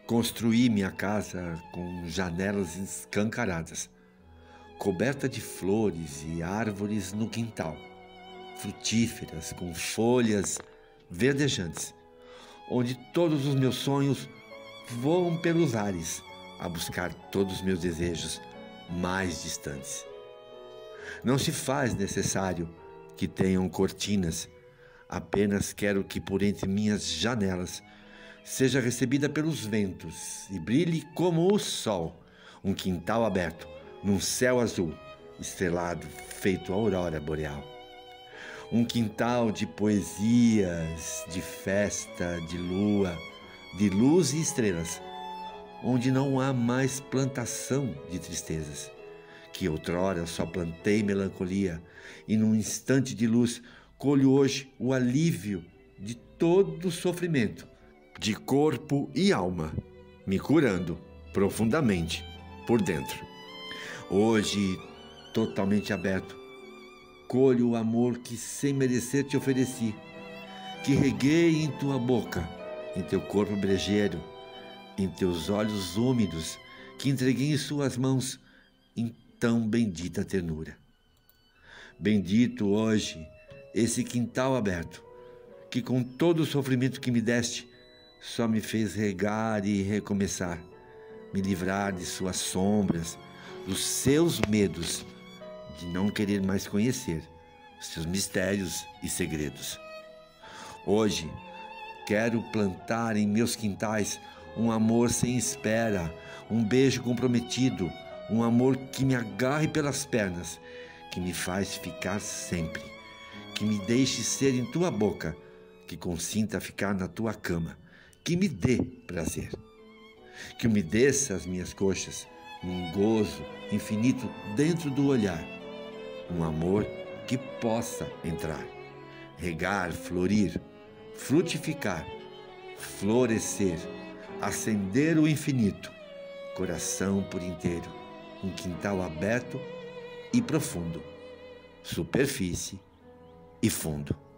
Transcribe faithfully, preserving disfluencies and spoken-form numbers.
Construí minha casa com janelas escancaradas, coberta de flores e árvores no quintal, frutíferas com folhas verdejantes, onde todos os meus sonhos voam pelos ares a buscar todos os meus desejos mais distantes. Não se faz necessário que tenham cortinas, apenas quero que por entre minhas janelas seja recebida pelos ventos e brilhe como o sol, um quintal aberto num céu azul, estrelado feito aurora boreal. Um quintal de poesias, de festa, de lua, de luz e estrelas, onde não há mais plantação de tristezas, que outrora só plantei melancolia, e num instante de luz colho hoje o alívio de todo o sofrimento, de corpo e alma, me curando profundamente por dentro. Hoje, totalmente aberto, colho o amor que sem merecer te ofereci, que reguei em tua boca, em teu corpo brejeiro, em teus olhos úmidos, que entreguei em suas mãos em tão bendita ternura. Bendito hoje esse quintal aberto, que com todo o sofrimento que me deste, só me fez regar e recomeçar, me livrar de suas sombras, dos seus medos, de não querer mais conhecer os seus mistérios e segredos. Hoje, quero plantar em meus quintais um amor sem espera, um beijo comprometido, um amor que me agarre pelas pernas, que me faz ficar sempre, que me deixe ser em tua boca, que consinta ficar na tua cama, que me dê prazer, que umedeça as minhas coxas num gozo infinito dentro do olhar, um amor que possa entrar, regar, florir, frutificar, florescer, acender o infinito, coração por inteiro, um quintal aberto e profundo, superfície e fundo.